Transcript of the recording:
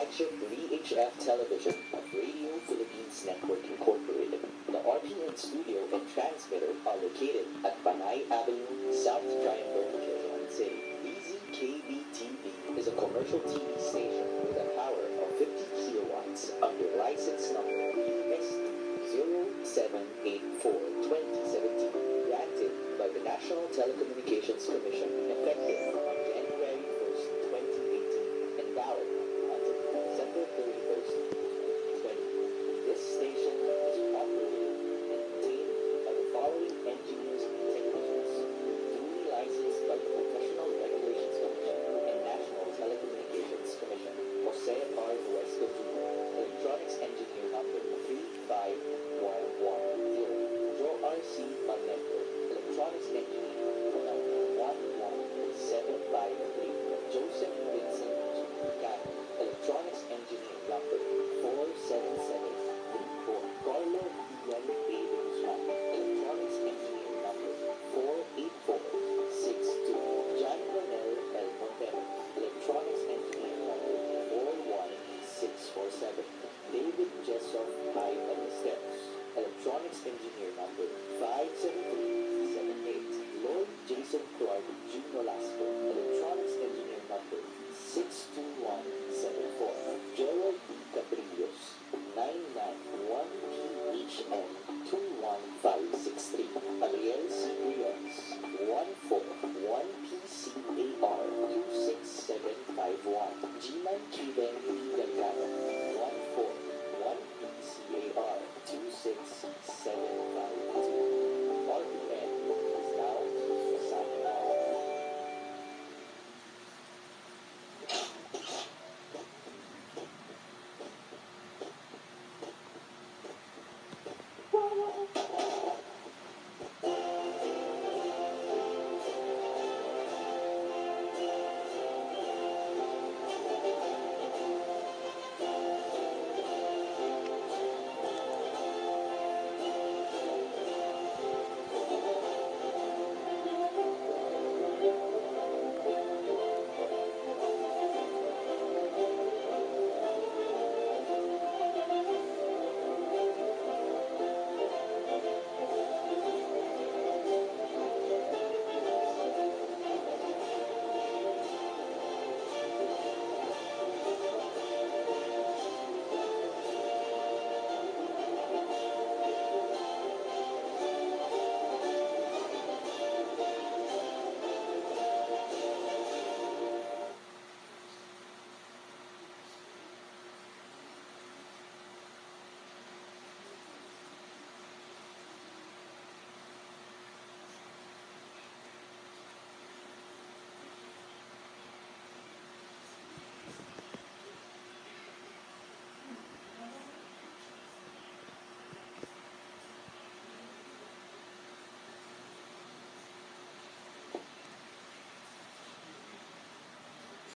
Flagship VHF Television of Radio Philippines Network Incorporated. The RPN studio and transmitter are located at Panay Avenue, South Triangle, Quezon City. EZKB-TV is a commercial TV station with a power of 50 kilowatts under license number ES0784-2017, granted by the National Telecommunications Commission, effective on January 1st, 2018, and valid until December 31st, 2020. This station is operated and maintained by the following engineers and technicians, duly licensed by the Professional Regulations Commission and National Telecommunications Commission. Jose R. Huesca Jr., Electronics Engineer number 35110. Joe R.C. Magnanakaw, Electronics Engineer number 11753. Joseph Vincent G. Cano, Electronics Engineer number 47734. Carlo Ian A. Guzman, Electronics Engineer number 48462. John Ronel L. Montero, Electronics Engineer number 41647. David Jessoff I. Ballesteros, Electronics Engineer number 57378. Lloyd Jason Clark Jr. Nolasco, Electronics Engineer number 62174. Gerald B. Cabrillos, 991PHN 21563. Ariel C. Riones, 141PCAR 26751. G-Man Kiven B. Delgado, 141PCAR 26751.